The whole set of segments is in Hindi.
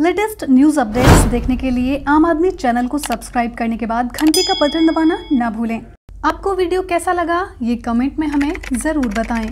लेटेस्ट न्यूज अपडेट्स देखने के लिए आम आदमी चैनल को सब्सक्राइब करने के बाद घंटी का बटन दबाना ना भूलें। आपको वीडियो कैसा लगा ये कमेंट में हमें जरूर बताएं।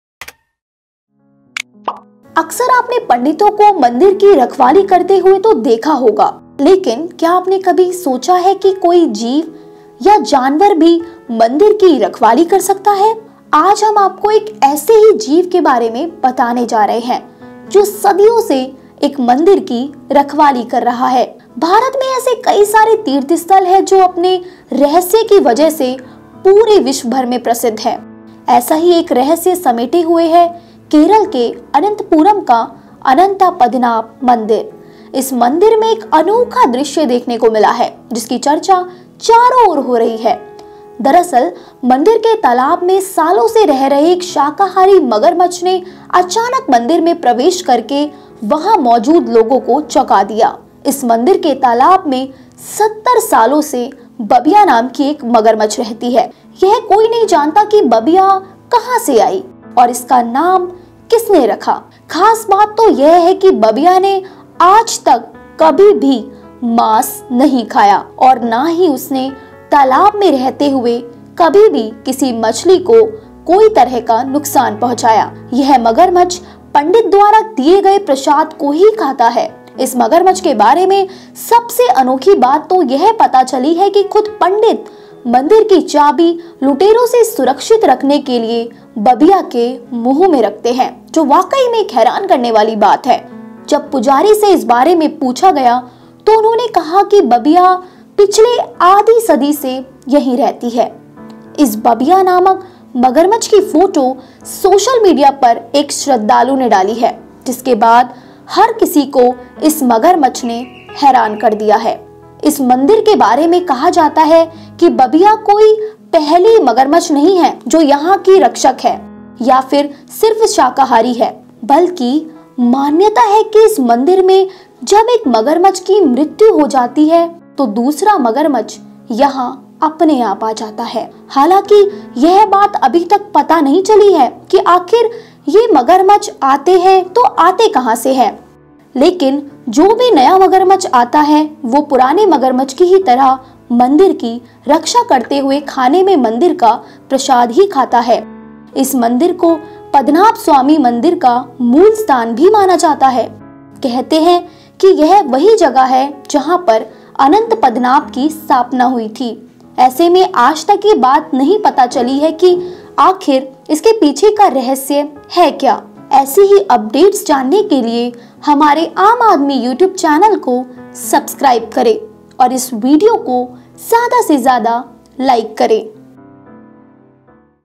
अक्सर आपने पंडितों को मंदिर की रखवाली करते हुए तो देखा होगा, लेकिन क्या आपने कभी सोचा है कि कोई जीव या जानवर भी मंदिर की रखवाली कर सकता है? आज हम आपको एक ऐसे ही जीव के बारे में बताने जा रहे हैं जो सदियों से एक मंदिर की रखवाली कर रहा है। भारत में ऐसे कई सारे तीर्थ स्थल है जो अपने रहस्य की वजह से पूरे विश्व भर में प्रसिद्ध है। ऐसा ही एक रहस्य समेटे हुए है केरल के अनंतपुरम का अनंता पद्मनाभ मंदिर। इस मंदिर में एक अनोखा दृश्य देखने को मिला है जिसकी चर्चा चारों ओर हो रही है। दरअसल मंदिर के तालाब में सालों से रह रहे एक शाकाहारी मगरमच्छ ने अचानक मंदिर में प्रवेश करके वहां मौजूद लोगों को चौंका दिया। इस मंदिर के तालाब में 70 सालों से बबिया नाम की एक मगरमच्छ रहती है। यह कोई नहीं जानता कि बबिया कहां से आई और इसका नाम किसने रखा। खास बात तो यह है कि बबिया ने आज तक कभी भी मांस नहीं खाया और ना ही उसने तालाब में रहते हुए कभी भी किसी मछली को कोई तरह का नुकसान पहुंचाया। यह मगरमच्छ पंडित द्वारा दिए गए प्रसाद को ही खाता है। इस मगरमच्छ के बारे में सबसे अनोखी बात तो यह पता चली है कि खुद पंडित मंदिर की चाबी लुटेरों से सुरक्षित रखने के लिए बबिया के मुंह में रखते हैं, जो वाकई में एक हैरान करने वाली बात है। जब पुजारी से इस बारे में पूछा गया तो उन्होंने कहा कि बबिया पिछले आधी सदी से यहीं रहती है। इस बबिया नामक मगरमच्छ की फोटो सोशल मीडिया पर एक श्रद्धालु ने डाली है, जिसके बाद हर किसी को इस मगरमच्छ ने हैरान कर दिया है। इस मंदिर के बारे में कहा जाता है कि बबिया कोई पहली मगरमच्छ नहीं है जो यहाँ की रक्षक है या फिर सिर्फ शाकाहारी है, बल्कि मान्यता है कि इस मंदिर में जब एक मगरमच्छ की मृत्यु हो जाती है तो दूसरा मगरमच्छ यहाँ अपने आप आ जाता है। हालांकि यह बात अभी तक पता नहीं चली है कि आखिर ये मगरमच्छ आते हैं तो आते कहां से हैं। लेकिन जो भी नया मगरमच्छ आता है वो पुराने मगरमच्छ की ही तरह मंदिर की रक्षा करते हुए खाने में मंदिर का प्रसाद ही खाता है। इस मंदिर को पद्मनाभ स्वामी मंदिर का मूल स्थान भी माना जाता है। कहते हैं कि यह वही जगह है जहां पर अनंत पद्मनाभ की स्थापना हुई थी। ऐसे में आज तक ये बात नहीं पता चली है कि आखिर इसके पीछे का रहस्य है क्या। ऐसी ही अपडेट्स जानने के लिए हमारे आम आदमी यूट्यूब चैनल को सब्सक्राइब करें और इस वीडियो को ज्यादा से ज्यादा लाइक करें।